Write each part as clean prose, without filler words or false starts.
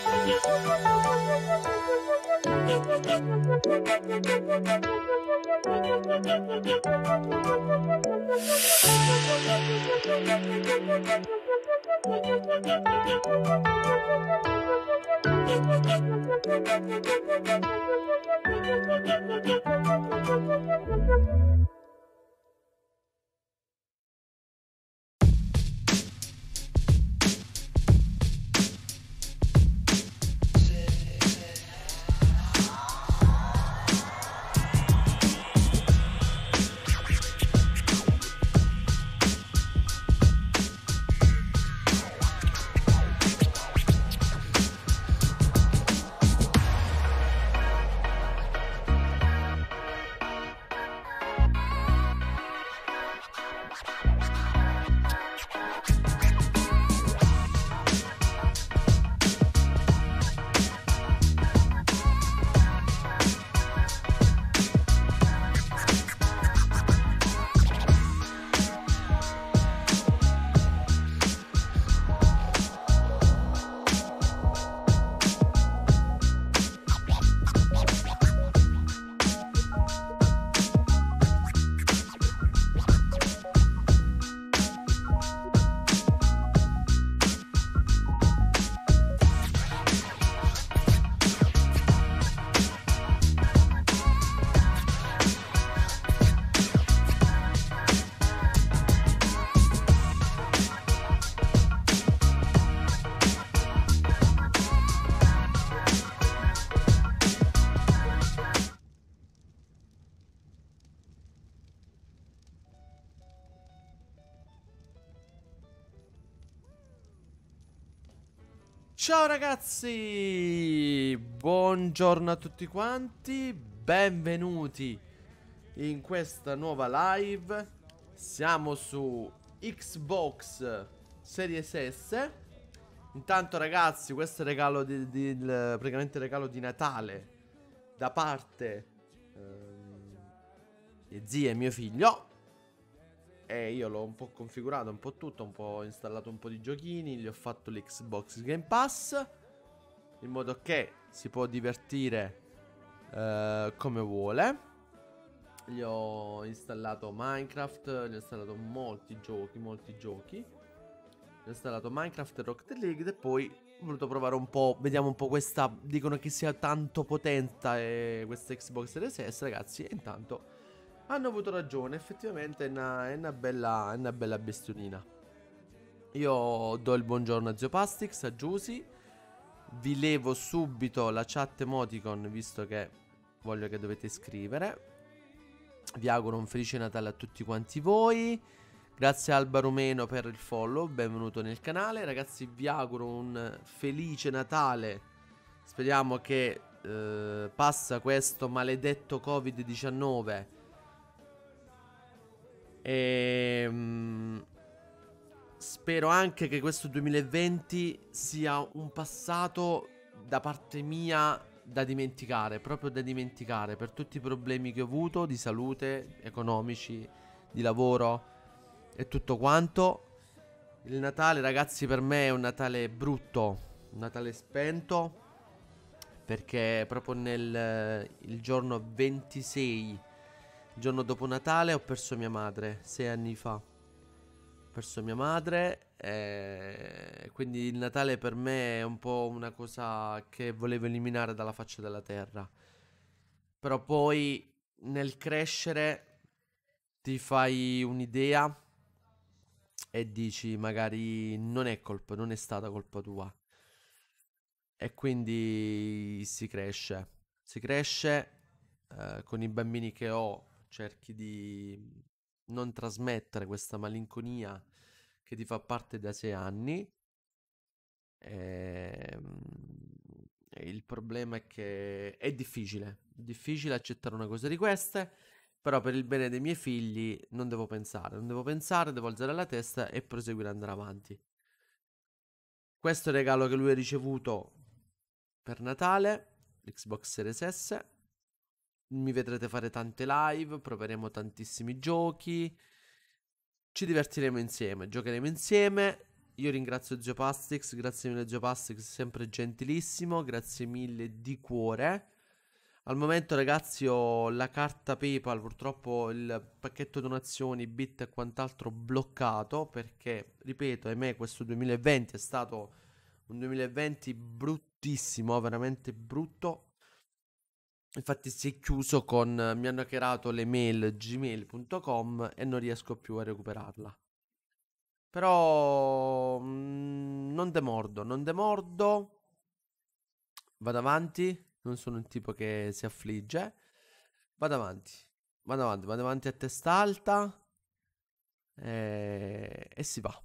Ciao ragazzi, buongiorno a tutti quanti, benvenuti in questa nuova live. Siamo su Xbox Series S. Intanto ragazzi, questo è il regalo praticamente il regalo di Natale da parte di zia e mio figlio. E io l'ho un po' configurato, un po' tutto, un po' installato un po' di giochini, gli ho fatto l'Xbox Game Pass, in modo che si può divertire come vuole. Gli ho installato Minecraft, gli ho installato molti giochi. Gli ho installato Minecraft e Rocket League e poi ho voluto provare un po', vediamo un po' questa, dicono che sia tanto potente questa Xbox Series S, ragazzi, e intanto hanno avuto ragione, effettivamente è una bella bestiolina. Io do il buongiorno a Zio Pastix, a Giusy. Vi levo subito la chat emoticon, visto che voglio che dovete scrivere. Vi auguro un felice Natale a tutti quanti voi. Grazie a Alba Rumeno per il follow, benvenuto nel canale. Ragazzi, vi auguro un felice Natale. Speriamo che passa questo maledetto Covid-19 e spero anche che questo 2020 sia un passato da parte mia da dimenticare, proprio da dimenticare, per tutti i problemi che ho avuto di salute, economici, di lavoro e tutto quanto. Il Natale, ragazzi, per me è un Natale brutto, un Natale spento, perché proprio il giorno 26, il giorno dopo Natale, ho perso mia madre, 6 anni fa. Ho perso mia madre, quindi il Natale per me è un po' una cosa che volevo eliminare dalla faccia della terra. Però poi nel crescere ti fai un'idea e dici magari non è stata colpa tua. E quindi si cresce con i bambini che ho, cerchi di non trasmettere questa malinconia che ti fa parte da 6 anni. E il problema è che è difficile accettare una cosa di queste, però per il bene dei miei figli non devo pensare, devo alzare la testa e proseguire ad andare avanti. Questo è il regalo che lui ha ricevuto per Natale, l'Xbox Series S. Mi vedrete fare tante live, proveremo tantissimi giochi, ci divertiremo insieme, giocheremo insieme Io ringrazio Geopastix, grazie mille Geopastix, sempre gentilissimo, grazie mille di cuore. Al momento ragazzi ho la carta PayPal, purtroppo il pacchetto donazioni, Bit e quant'altro bloccato perché, ripeto, ahimè questo 2020 è stato un 2020 bruttissimo, veramente brutto. Infatti si è chiuso con, mi hanno hackerato le mail gmail.com e non riesco più a recuperarla. Però non demordo, non demordo. Vado avanti, non sono un tipo che si affligge. Vado avanti, vado avanti, vado avanti a testa alta e si va.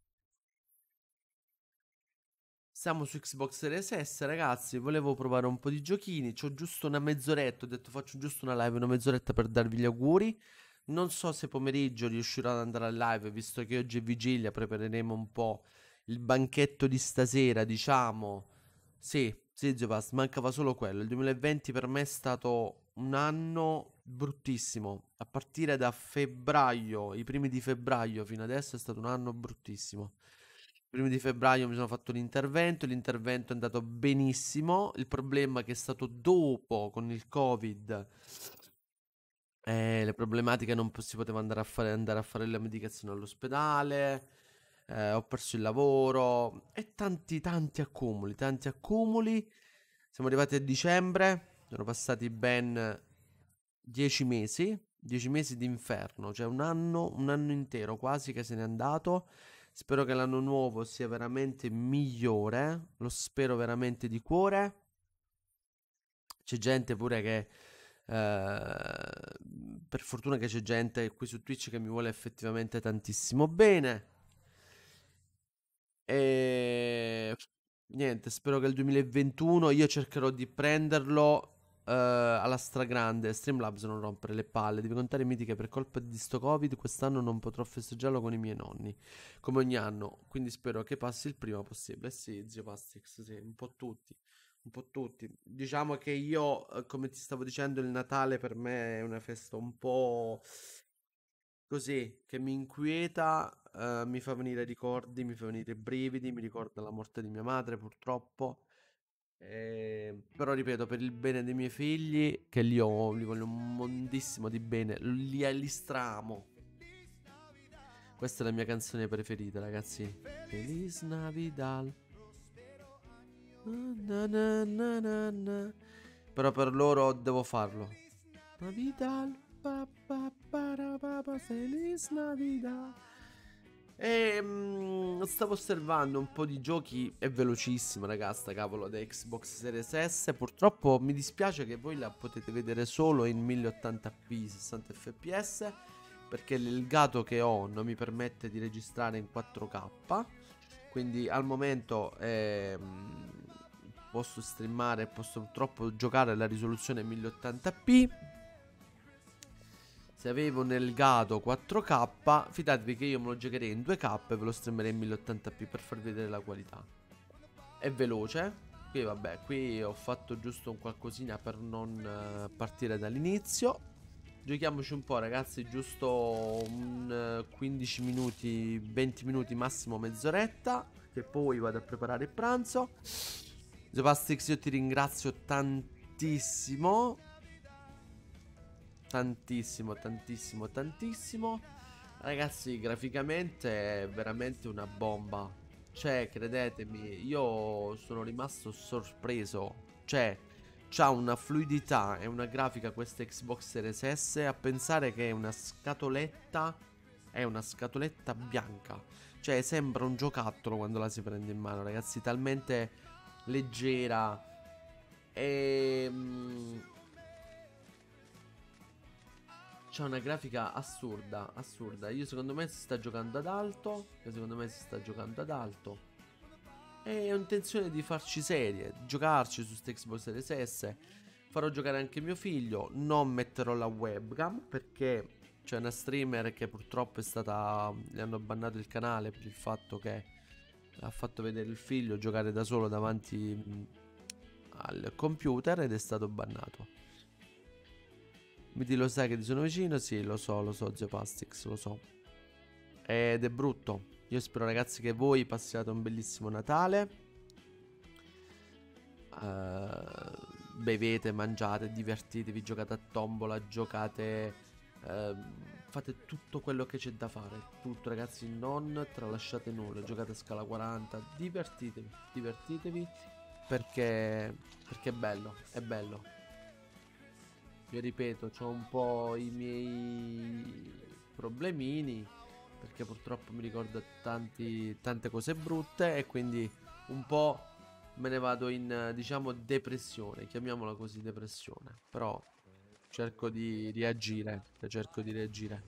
Siamo su Xbox Series S, ragazzi. Volevo provare un po' di giochini. C'ho giusto una mezz'oretta. Ho detto faccio giusto una live, una mezz'oretta per darvi gli auguri. Non so se pomeriggio riuscirò ad andare a live, visto che oggi è vigilia. Prepareremo un po' il banchetto di stasera, diciamo. Sì, sì, Geopass, mancava solo quello. Il 2020 per me è stato un anno bruttissimo. A partire da febbraio, i primi di febbraio fino adesso è stato un anno bruttissimo. I primi di febbraio mi sono fatto l'intervento è andato benissimo. Il problema è che è stato dopo, con il Covid, le problematiche non si poteva andare a fare la medicazione all'ospedale, ho perso il lavoro e tanti, tanti accumuli, tanti accumuli. Siamo arrivati a dicembre, sono passati ben 10 mesi di inferno, cioè un anno intero quasi che se n'è andato. Spero che l'anno nuovo sia veramente migliore, lo spero veramente di cuore. C'è gente pure che, per fortuna che c'è gente qui su Twitch che mi vuole effettivamente tantissimo bene. E niente, spero che il 2021 io cercherò di prenderlo alla stragrande. Streamlabs non rompere le palle. Devi contare miti che per colpa di sto Covid quest'anno non potrò festeggiarlo con i miei nonni. Come ogni anno. Quindi spero che passi il prima possibile. Sì, zio Pastix, sì, un po' tutti. Un po' tutti. Diciamo che io, come ti stavo dicendo, il Natale per me è una festa un po' così, che mi inquieta, mi fa venire ricordi, mi fa venire brividi, mi ricorda la morte di mia madre, purtroppo. Però ripeto, per il bene dei miei figli, che li voglio un mondissimo di bene, li stramo. Questa è la mia canzone preferita, ragazzi. Feliz Navidad. Na, na, na, na, na. Però per loro devo farlo. Navidad. Pa, pa, para, pa, pa, Feliz Navidad. Stavo osservando un po' di giochi. È velocissima, ragazza, cavolo, da Xbox Series S. Purtroppo mi dispiace che voi la potete vedere solo in 1080p 60 fps, perché il gato che ho non mi permette di registrare in 4K. Quindi al momento posso streamare, posso purtroppo giocare alla risoluzione 1080p. Se avevo nel gato 4K, fidatevi che io me lo giocherei in 2K e ve lo streamerei in 1080p per farvi vedere la qualità. È veloce. Qui vabbè, qui ho fatto giusto un qualcosina per non partire dall'inizio. Giochiamoci un po', ragazzi, giusto un 15 minuti, 20 minuti, massimo mezz'oretta, che poi vado a preparare il pranzo. Zopastix, io ti ringrazio tantissimo. Tantissimo, tantissimo, tantissimo. Ragazzi, graficamente è veramente una bomba. Cioè, credetemi, io sono rimasto sorpreso. Cioè, c'ha una fluidità e una grafica questa Xbox Series S. A pensare che è una scatoletta. È una scatoletta bianca. Cioè, sembra un giocattolo quando la si prende in mano, ragazzi. Talmente leggera. E c'è una grafica assurda, assurda. Io secondo me si sta giocando ad alto. Secondo me si sta giocando ad alto. E ho intenzione di farci serie, giocarci su sta Xbox Series S. Farò giocare anche mio figlio. Non metterò la webcam perché c'è una streamer che purtroppo è stata... Le hanno bannato il canale per il fatto che ha fatto vedere il figlio giocare da solo davanti al computer ed è stato bannato. Mi lo sai che ti sono vicino? Sì, lo so, Geopastix, lo so. Ed è brutto. Io spero ragazzi che voi passiate un bellissimo Natale. Bevete, mangiate, divertitevi, giocate a tombola, giocate, fate tutto quello che c'è da fare. Tutto ragazzi, non tralasciate nulla, giocate a scala 40, divertitevi, divertitevi perché è bello, è bello. Io ripeto, ho un po' i miei problemini perché purtroppo mi ricordo tante cose brutte e quindi un po' me ne vado in, diciamo, depressione, chiamiamola così, depressione. Però cerco di reagire, cerco di reagire.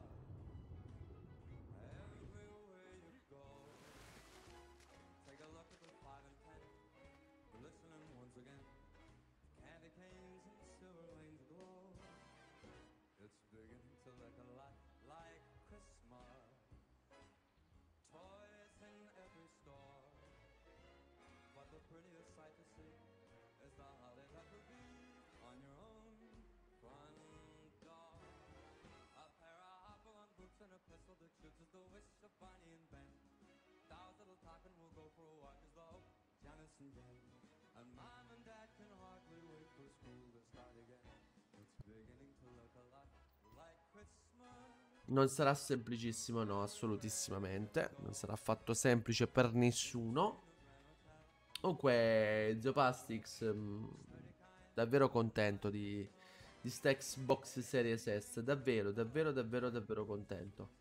Non sarà semplicissimo, no, assolutissimamente. Non sarà affatto semplice per nessuno. Comunque, Zeopastix, davvero contento di sta Xbox Series S. Davvero, davvero, davvero, davvero contento.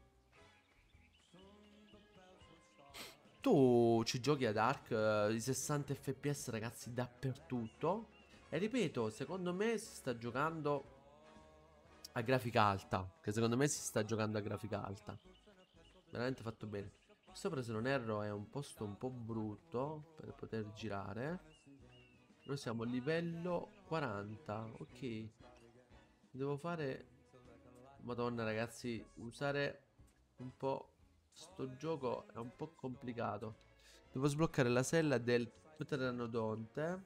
Tu ci giochi ad Ark, i 60 fps ragazzi dappertutto. E ripeto, secondo me si sta giocando a grafica alta. Che secondo me si sta giocando a grafica alta. Veramente fatto bene. Sopra se non erro è un posto un po' brutto per poter girare. Noi siamo a livello 40. Ok. Devo fare... Madonna ragazzi, usare un po' sto gioco è un po' complicato. Devo sbloccare la sella del Pteranodonte,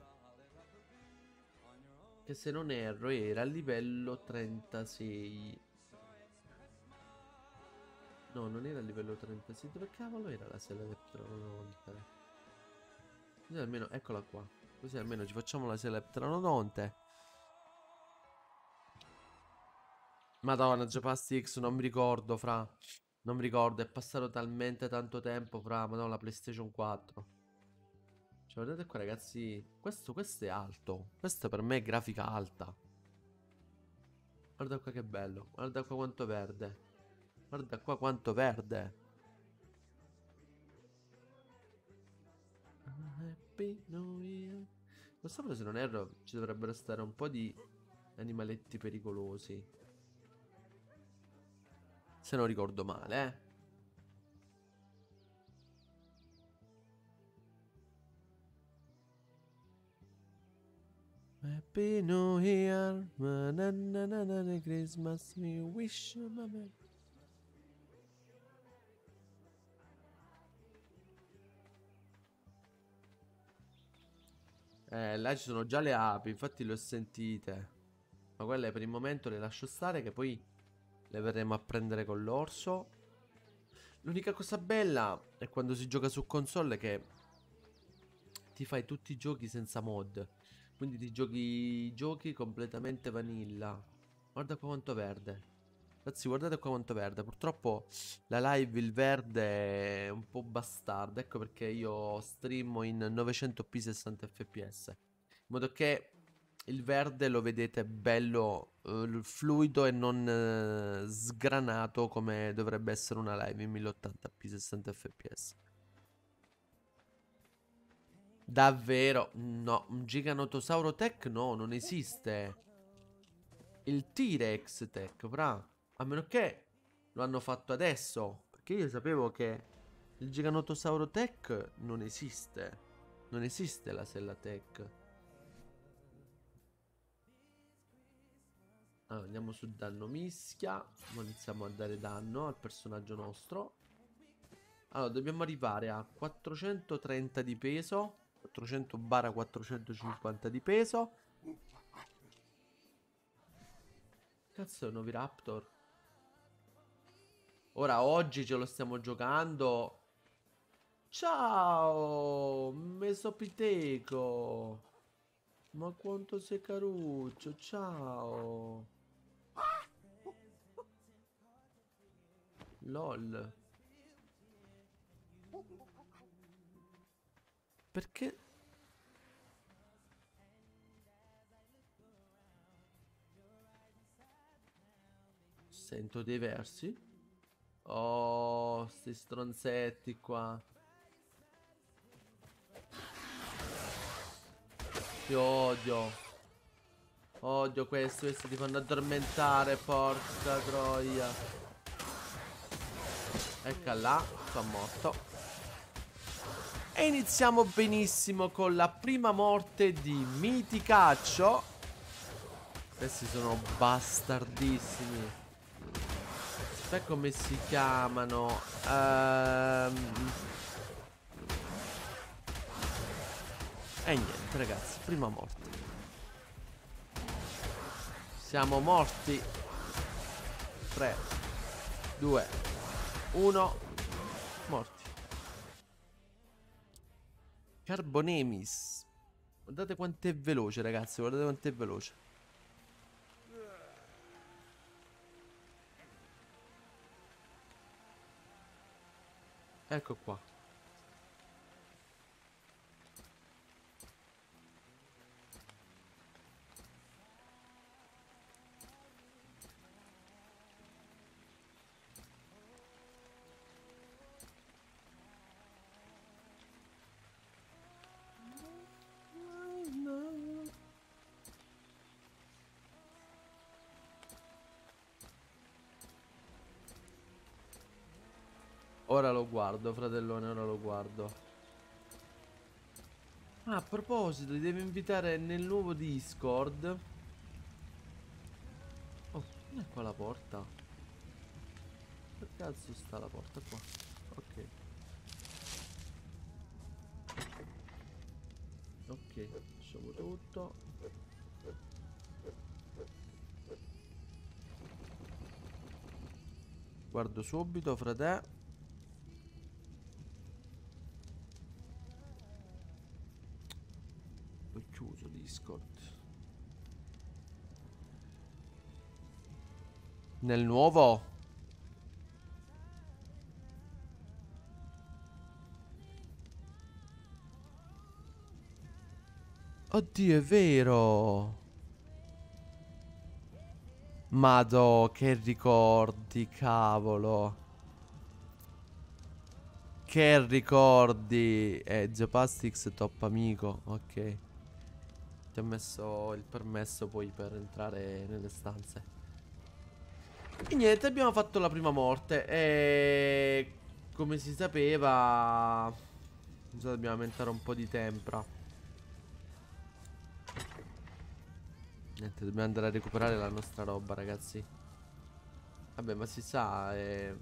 che se non erro era a livello 36. No, non era a livello 36. Dove cavolo era la sella del Pteranodonte? Così almeno, eccola qua. Così almeno ci facciamo la sella del Pteranodonte. Madonna, Geopasti X, non mi ricordo, fra. Non mi ricordo, è passato talmente tanto tempo, fra. Madonna, la PlayStation 4. Cioè, guardate qua, ragazzi. Questo è alto. Questo per me è grafica alta. Guarda qua che bello. Guarda qua quanto verde. Guarda qua quanto verde. Happy New Year. Lo so, se non erro, ci dovrebbero stare un po' di animaletti pericolosi. Se non ricordo male, eh. Happy New Year, Christmas, we wish you a merry. Là ci sono già le api, infatti le ho sentite. Ma quelle per il momento le lascio stare, che poi le verremo a prendere con l'orso. L'unica cosa bella è quando si gioca su console che ti fai tutti i giochi senza mod. Quindi ti giochi i giochi completamente vanilla. Guarda qua quanto verde. Ragazzi, guardate qua quanto verde. Purtroppo la live il verde è un po' bastarda. Ecco perché io streamo in 900p 60 fps. In modo che il verde lo vedete bello fluido e non sgranato come dovrebbe essere una live in 1080p 60 fps. Davvero? No, un Giganotosauro Tech no, non esiste. Il T-Rex Tech, fra. A meno che lo hanno fatto adesso. Perché io sapevo che il Giganotosauro Tech non esiste. Non esiste la sella Tech. Allora, andiamo su danno mischia. Ora iniziamo a dare danno al personaggio nostro. Allora, dobbiamo arrivare a 430 di peso. 400/450 di peso. Cazzo è un Oviraptor? Ora oggi ce lo stiamo giocando. Ciao, Mesopiteco. Ma quanto sei caruccio, ciao. LOL. Perché? Sento dei versi. Oh, sti stronzetti qua. Ti odio. Odio questi ti fanno addormentare, porca troia. Ecco là, sono morto. E iniziamo benissimo con la prima morte di Miticaccio. Questi sono bastardissimi. Aspetta come si chiamano. E niente ragazzi, prima morte. Siamo morti. 3, 2, 1. Morti. Carbonemis. Guardate quanto è veloce ragazzi, guardate quanto è veloce. Ecco qua. Ora lo guardo, fratellone, ora lo guardo. Ah, a proposito, ti devo invitare nel nuovo Discord. Oh, non è qua la porta? Che cazzo sta la porta qua? Ok. Ok, lasciamo tutto. Guardo subito, frate. Ho chiuso Discord. Nel nuovo? Oddio, è vero. Madò, che ricordi, cavolo. Che ricordi. Geopastix top amico, ok. Ti ho messo il permesso poi per entrare nelle stanze. E niente, abbiamo fatto la prima morte. E come si sapeva, dobbiamo aumentare un po' di tempra. Niente, dobbiamo andare a recuperare la nostra roba, ragazzi. Vabbè, ma si sa,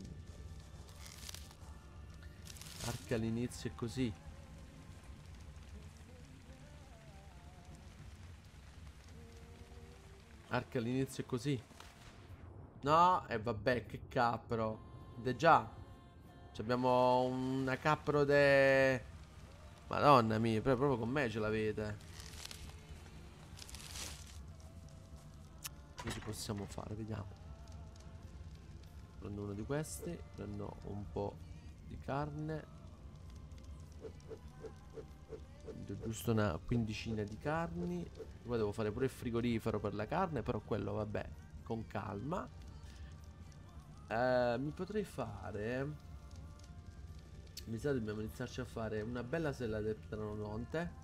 Arca all'inizio è così. Arca all'inizio è così. No, e vabbè, che capro. De già. Abbiamo una capro de... Madonna mia, proprio con me ce l'avete. Che ci possiamo fare? Vediamo. Prendo uno di questi. Prendo un po' di carne. Prendo giusto una quindicina di carni. Poi devo fare pure il frigorifero per la carne. Però quello vabbè, con calma. Mi potrei fare... Mi sa dobbiamo iniziarci a fare una bella sella del pteranodonte.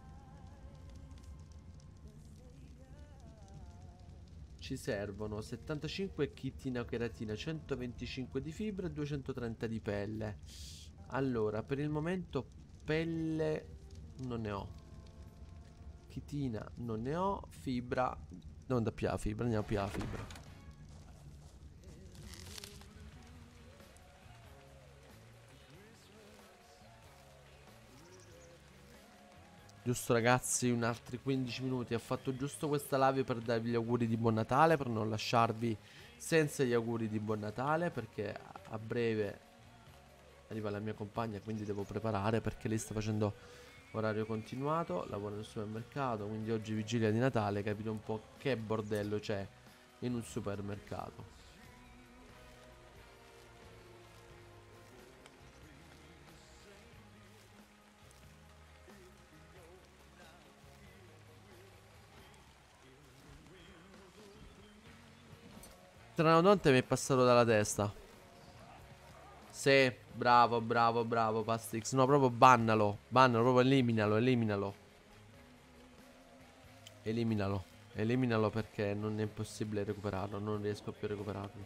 Ci servono 75 chitina cheratina, 125 di fibra e 230 di pelle. Allora, per il momento pelle non ne ho. Chitina non ne ho. Fibra non da più la fibra, andiamo più la fibra. Giusto ragazzi, un altri 15 minuti. Ho fatto giusto questa live per darvi gli auguri di buon Natale, per non lasciarvi senza gli auguri di buon Natale, perché a breve arriva la mia compagna, quindi devo preparare, perché lei sta facendo orario continuato, lavora nel supermercato, quindi oggi vigilia di Natale, capite un po' che bordello c'è in un supermercato. Tranodonte mi è passato dalla testa. Sì, bravo, bravo, bravo, Pastix. No, proprio bannalo. Bannalo, proprio eliminalo, eliminalo. Eliminalo. Eliminalo perché non è possibile recuperarlo. Non riesco più a recuperarlo.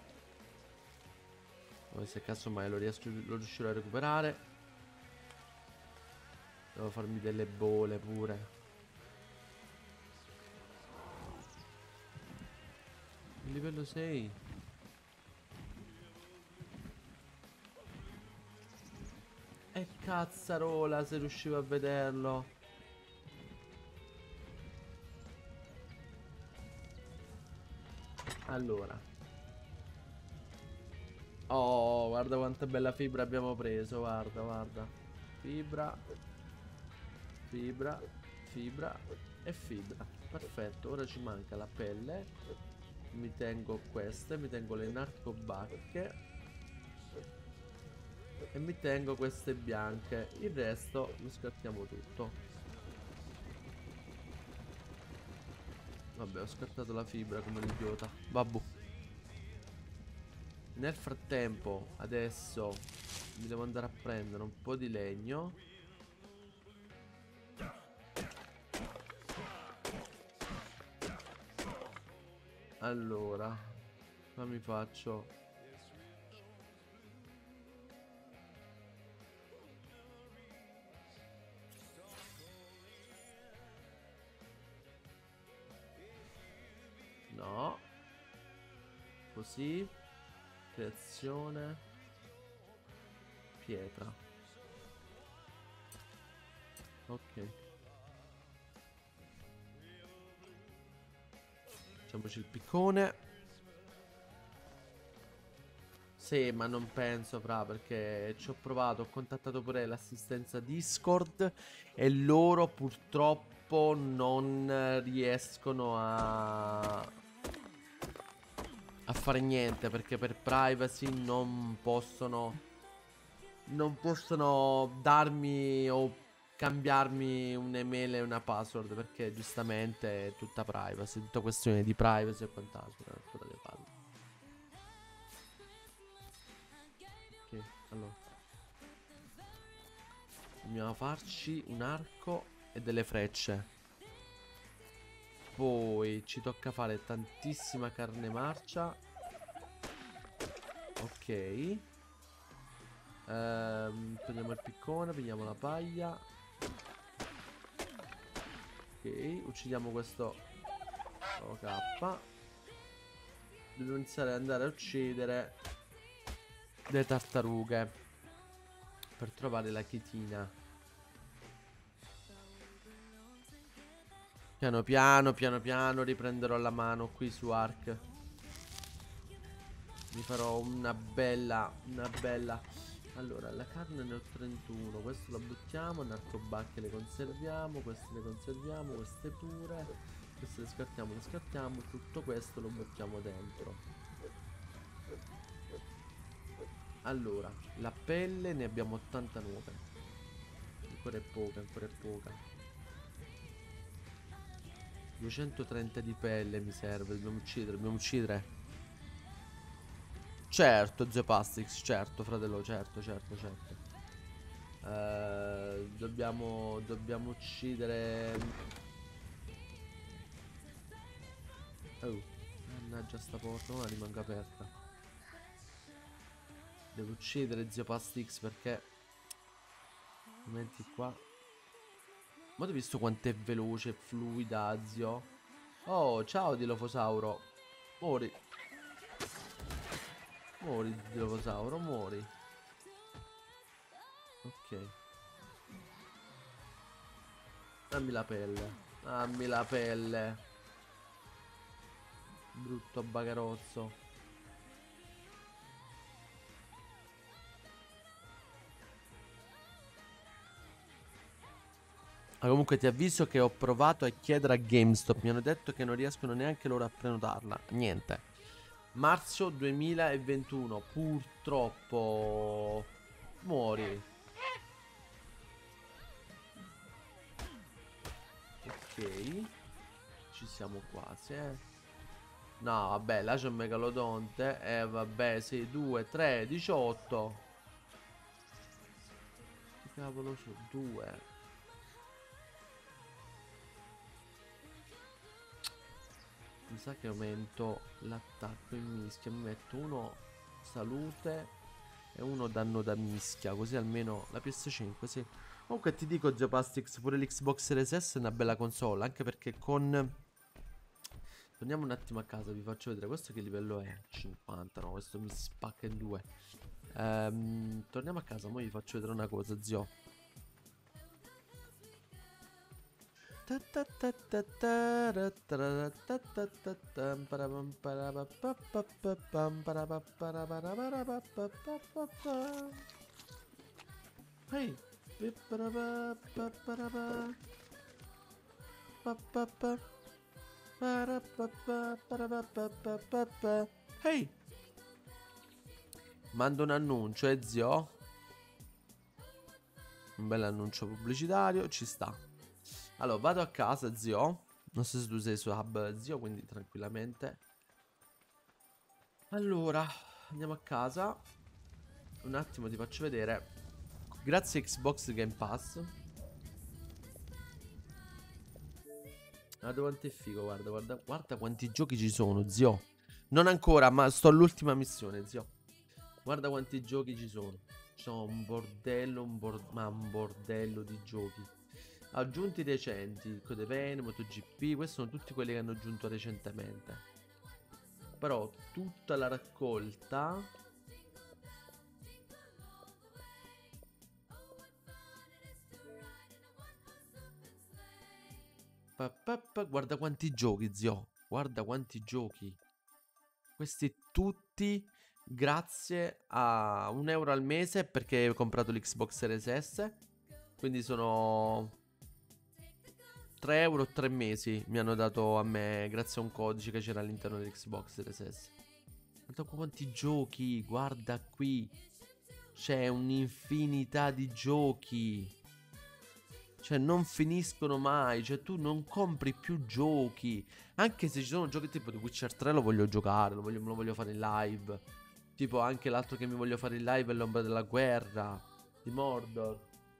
Poi se caso mai lo riuscirò a recuperare. Devo farmi delle bolle pure. Livello 6. E cazzarola se riuscivo a vederlo. Allora. Oh, guarda quanta bella fibra abbiamo preso. Guarda, guarda. Fibra. Fibra. Fibra. E fibra. Perfetto. Ora ci manca la pelle. Mi tengo queste. Mi tengo le narcobacche. E mi tengo queste bianche. Il resto lo scartiamo tutto. Vabbè, ho scartato la fibra come l'idiota. Vabbè. Nel frattempo, adesso mi devo andare a prendere un po' di legno. Allora, qua mi faccio. No. Così. Creazione. Pietra. Ok. Facciamoci il piccone. Sì, ma non penso, fra, perché ci ho provato, ho contattato pure l'assistenza Discord e loro purtroppo non riescono a fare niente, perché per privacy non possono darmi o cambiarmi un'email e una password, perché giustamente è tutta privacy, tutta questione di privacy e quant'altro. Ancora le palle. Ok, allora dobbiamo farci un arco e delle frecce. Poi ci tocca fare tantissima carne marcia. Ok. Prendiamo il piccone, prendiamo la paglia. Ok, uccidiamo questo OK. Dobbiamo iniziare ad andare a uccidere le tartarughe per trovare la chitina. Piano piano, piano piano riprenderò la mano qui su Ark. Mi farò una bella. Allora, la carne ne ho 31. Questo la buttiamo. Narcobacche le conserviamo. Queste le conserviamo. Queste pure. Queste le scartiamo, le scartiamo. Tutto questo lo buttiamo dentro. Allora, la pelle ne abbiamo 89. Ancora è poca, ancora è poca. 230 di pelle mi serve. Dobbiamo uccidere, dobbiamo uccidere. Certo, zio Pastix, certo, fratello, certo, certo, certo. Dobbiamo uccidere. Oh, mannaggia sta porta, ora rimanga aperta. Devo uccidere zio Pastix perché altrimenti qua. Ma hai visto quanto è veloce e fluida, zio? Oh, ciao Dilofosauro. Muori. Muori, Dilofosauro, muori. Ok. Dammi la pelle. Dammi la pelle. Brutto bagarozzo. Comunque ti avviso che ho provato a chiedere a GameStop. Mi hanno detto che non riescono neanche loro a prenotarla. Niente. Marzo 2021. Purtroppo. Muori. Ok. Ci siamo quasi, No, vabbè, là c'è un megalodonte. Vabbè, 6, 2, 3, 18. Che cavolo sono? 2. Mi sa che aumento l'attacco in mischia. Mi metto uno salute e uno danno da mischia. Così almeno la PS5, sì. Comunque ti dico, Geopastix, pure l'Xbox Series S è una bella console. Anche perché con... Torniamo un attimo a casa, vi faccio vedere. Questo che livello è? 50, no, questo mi spacca in due. Torniamo a casa, ora vi faccio vedere una cosa, zio. Hey. Hey. Mando un annuncio, zio. Un bel annuncio pubblicitario, ci sta. Allora, vado a casa, zio. Non so se tu sei su hub, zio, quindi tranquillamente. Allora, andiamo a casa. Un attimo ti faccio vedere. Grazie Xbox Game Pass. Guarda quanto è figo, guarda quanti giochi ci sono, zio. Non ancora, ma sto all'ultima missione, zio. Guarda quanti giochi ci sono. C'ho un bordello, un bordello di giochi. Aggiunti recenti, Code Vein, MotoGP, questi sono tutti quelli che hanno aggiunto recentemente. Però tutta la raccolta... Guarda quanti giochi, zio. Guarda quanti giochi. Questi tutti grazie a €1 al mese perché ho comprato l'Xbox Series S. Quindi sono 3 euro 3 mesi mi hanno dato a me grazie a un codice che c'era all'interno dell'Xbox Series S. Guarda quanti giochi, guarda qui. C'è un'infinità di giochi. Cioè non finiscono mai. Cioè tu non compri più giochi. Anche se ci sono giochi tipo The Witcher 3 lo voglio giocare, me lo voglio fare in live. Tipo anche l'altro che mi voglio fare in live è l'Ombra della Guerra di Mordor.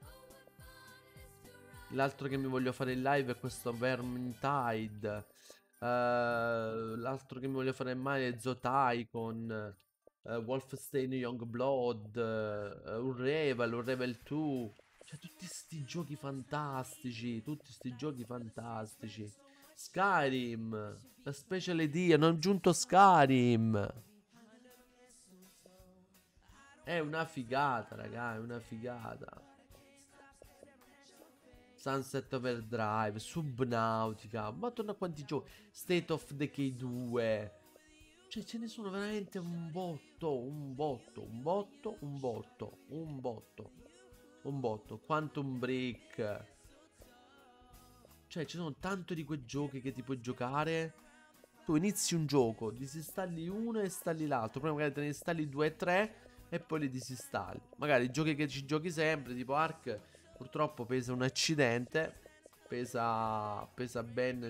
L'altro che mi voglio fare in live è questo Vermintide. L'altro che mi voglio fare in live è Zotaikon. Wolfenstein Youngblood. Unravel 2. Cioè tutti sti giochi fantastici. Tutti sti giochi fantastici. Skyrim. La Special Ed hanno aggiunto Skyrim. È una figata, raga, è una figata. Sunset Overdrive, Subnautica, madonna quanti giochi. State of Decay 2. Cioè ce ne sono veramente un botto, un botto, un botto, un botto, un botto, un botto. Quantum Break. Cioè ci sono tanto di quei giochi che ti puoi giocare. Tu inizi un gioco, disinstalli uno e installi l'altro. Poi magari te ne installi 2 e 3 e poi li disinstalli. Magari giochi che ci giochi sempre, tipo Ark, purtroppo pesa un accidente. Pesa ben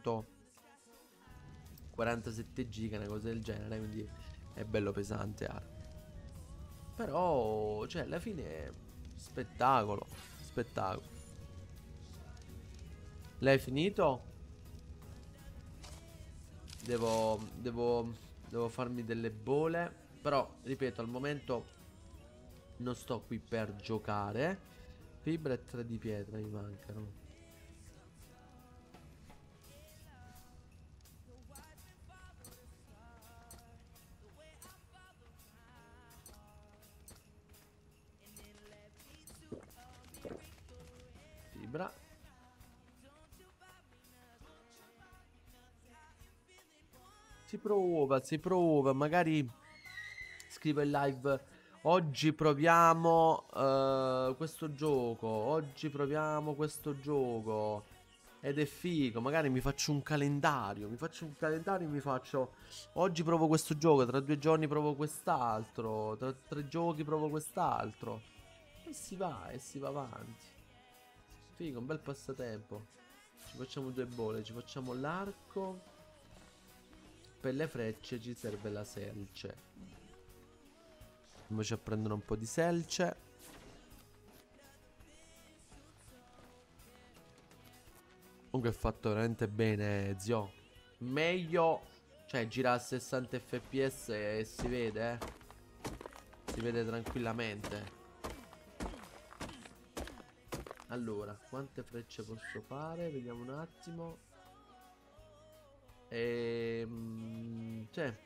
147 giga, una cosa del genere. Quindi è bello pesante Ark. Però, cioè, alla fine è spettacolo. Spettacolo. L'hai finito? Devo farmi delle bole. Però, ripeto, al momento non sto qui per giocare. Fibra e 3 di pietra mi mancano. Fibra. Si prova, magari scrivo in live Oggi proviamo questo gioco. Oggi proviamo questo gioco. Ed è figo. Magari mi faccio un calendario. Mi faccio un calendario e mi faccio. Oggi provo questo gioco. Tra 2 giorni provo quest'altro. Tra 3 giochi provo quest'altro. E si va avanti. Figo, un bel passatempo. Ci facciamo 2 bolle. Ci facciamo l'arco. Per le frecce ci serve la selce. Andiamoci a prendere un po' di selce. Comunque è fatto veramente bene, zio. Meglio. Cioè gira a 60 fps e si vede, si vede tranquillamente. Allora, quante frecce posso fare? Vediamo un attimo. Cioè,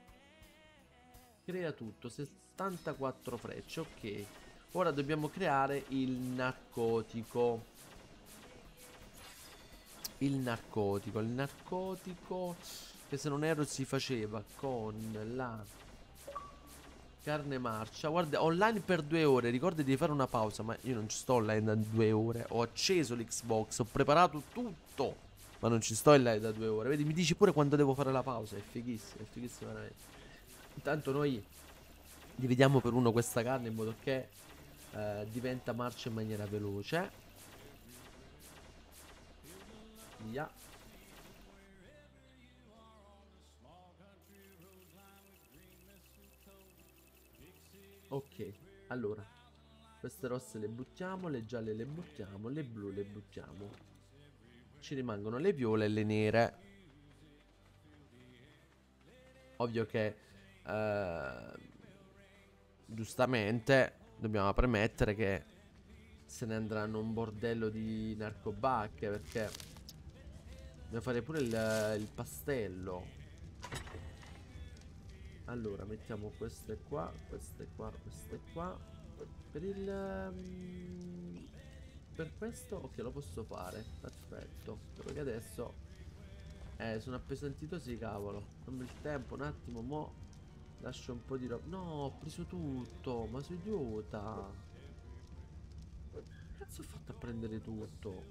crea tutto, 74 frecce, ok. Ora dobbiamo creare il narcotico. Il narcotico che se non erro si faceva con la carne marcia. Guarda, online per 2 ore. Ricordati di fare una pausa. Ma io non ci sto online da 2 ore. Ho acceso l'Xbox, ho preparato tutto, ma non ci sto online da 2 ore. Vedi, mi dici pure quando devo fare la pausa. È fighissimo veramente. Intanto noi dividiamo per uno questa carne in modo che diventa marcia in maniera veloce. Via. Ok, allora queste rosse le buttiamo, le gialle le buttiamo, le blu le buttiamo. Ci rimangono le viole e le nere. Ovvio che giustamente dobbiamo premettere che se ne andranno un bordello di narcobacche, perché dobbiamo fare pure il pastello. Allora mettiamo queste qua, queste qua, queste qua. Per per questo, ok, lo posso fare. Perfetto. Solo che adesso sono appesantito, sì, cavolo. Dammi il tempo, un attimo, mo lascio un po' di roba. No, ho preso tutto, ma sono idiota. Che cazzo ho fatto a prendere tutto?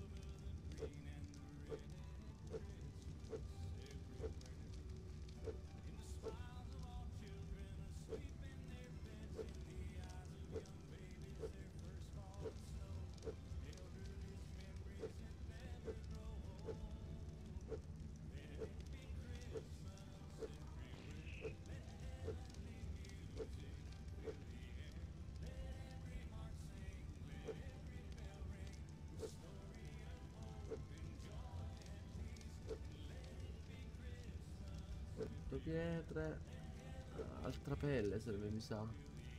Pietre. Altra pelle serve, mi sa.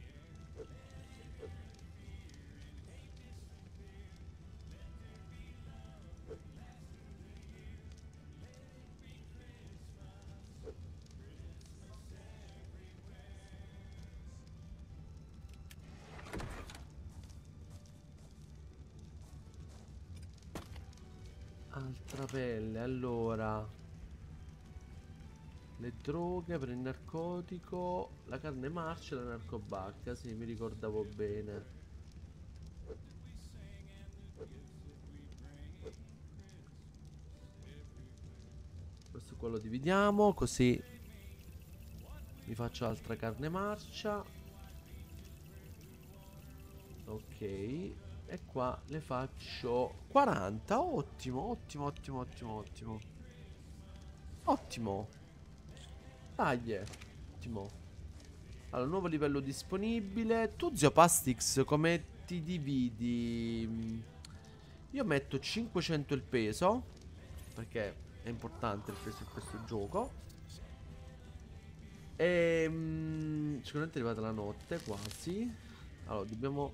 Altra pelle, allora. Le droghe per il narcotico. La carne marcia e la narcobacca. Sì, mi ricordavo bene. Questo qua lo dividiamo, così mi faccio altra carne marcia. Ok. E qua ne faccio 40. Ottimo, ottimo, ottimo, ottimo, ottimo. Ottimo. Dai, ottimo. Allora, nuovo livello disponibile. Tu, zio Pastix, come ti dividi? Io metto 500 il peso, perché è importante il peso in questo gioco. Sicuramente è arrivata la notte, quasi. Allora,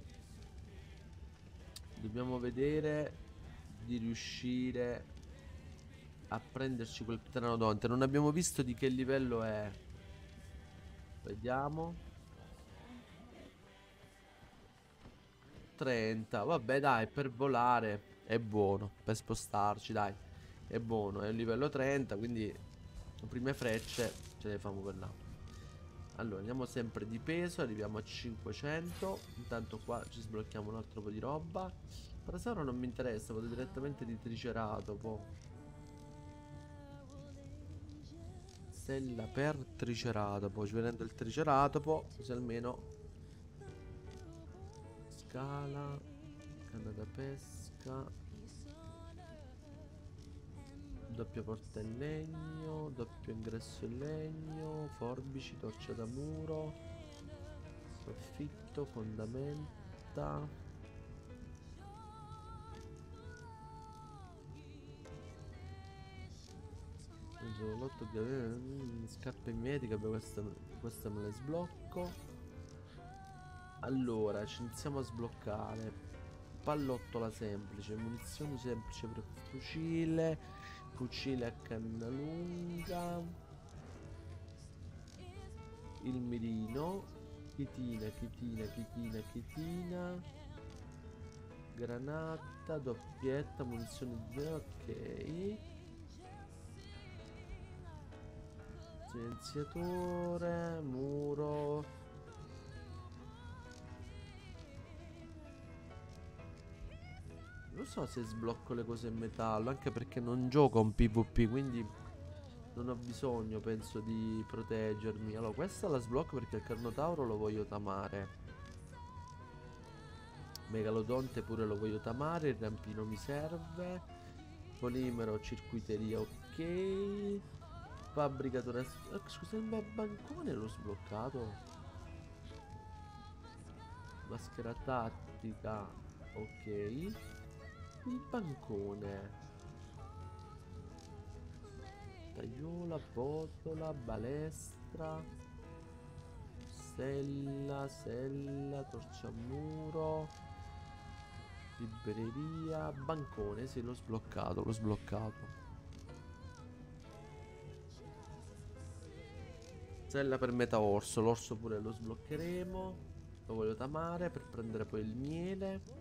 dobbiamo vedere di riuscire a prenderci quel pteranodonte. Non abbiamo visto di che livello è. Vediamo. 30. Vabbè, dai, per volare è buono. Per spostarci, dai. È buono. È un livello 30, quindi le prime frecce ce le famo per là. Allora, andiamo sempre di peso, arriviamo a 500. Intanto qua ci sblocchiamo un altro po' di roba. Parasauro non mi interessa, vado direttamente di Triceratopo. Sella per Triceratopo. Ci prendo il Triceratopo, così almeno... Scala, canna da pesca, doppia porta in legno, doppio ingresso in legno, forbici, torcia da muro, soffitto, fondamenta. Lotto, scarpe mimetica, questa me le sblocco. Allora, ci iniziamo a sbloccare. Pallottola semplice, munizioni semplici per fucile, fucile a canna lunga, il mirino, chitina, granata, doppietta, munizioni di ok. Silenziatore, muro. Non so se sblocco le cose in metallo, anche perché non gioco un PvP, quindi non ho bisogno, penso, di proteggermi. Allora, questa la sblocco perché il Carnotauro lo voglio tamare. Megalodonte pure lo voglio tamare, il rampino mi serve. Polimero, circuiteria, ok. Fabbricatore... scusa, il bancone l'ho sbloccato. Maschera tattica, ok. Il bancone. Tagliola, botola, balestra. Sella, torciamuro. Libreria. Bancone, sì, l'ho sbloccato, Sella per meta orso. L'orso pure lo sbloccheremo. Lo voglio tamare per prendere poi il miele.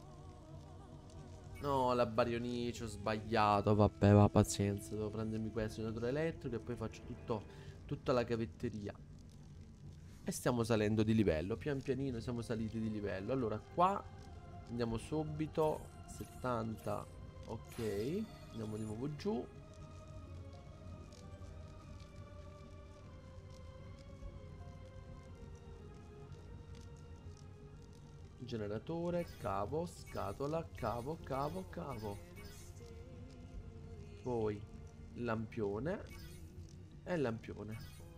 No, la Baryonyx, ho sbagliato. Vabbè, va, pazienza. Devo prendermi questo generatore elettrico e poi faccio tutta la cavetteria. E stiamo salendo di livello. Pian pianino siamo saliti di livello. Allora, qua andiamo subito. 70. Ok. Andiamo di nuovo giù. Generatore, cavo, scatola, cavo. Poi lampione e lampione.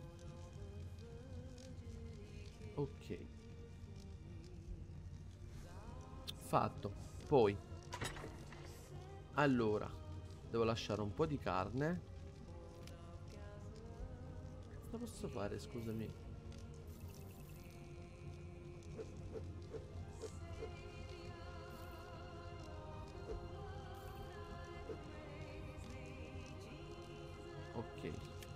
Ok. Fatto. Poi allora devo lasciare un po' di carne. Cosa posso fare, scusami? Ok.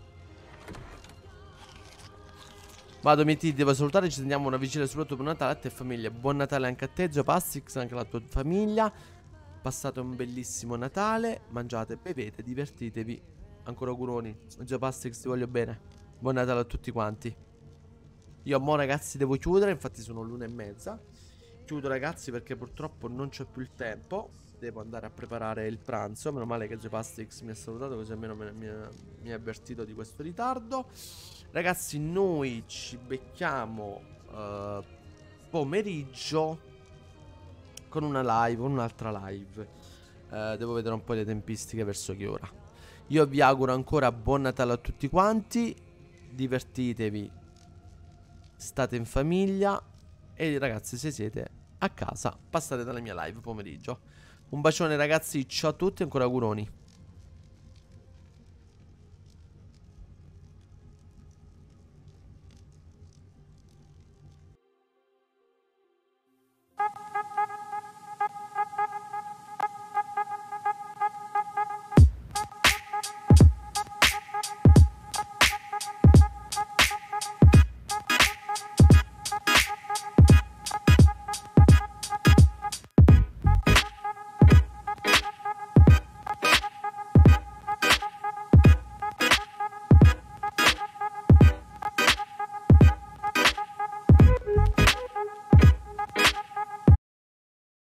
Vado, mi ti devo salutare. Ci teniamo una vigilia soprattutto per Natale a te e famiglia. Buon Natale anche a te, Geopastix, anche alla tua famiglia. Passate un bellissimo Natale. Mangiate, bevete, divertitevi. Ancora auguroni. Geopastix, ti voglio bene. Buon Natale a tutti quanti. Io mo ragazzi devo chiudere, infatti sono l'1:30. Chiudo ragazzi perché purtroppo non c'è più il tempo. Devo andare a preparare il pranzo. Meno male che Geopastix mi ha salutato, così almeno mi ha avvertito di questo ritardo. Ragazzi, noi ci becchiamo pomeriggio con una live, un'altra live. Devo vedere un po' le tempistiche verso che ora. Io vi auguro ancora buon Natale a tutti quanti. Divertitevi, state in famiglia. E ragazzi, se siete a casa, passate dalla mia live pomeriggio. Un bacione ragazzi, ciao a tutti e ancora auguroni.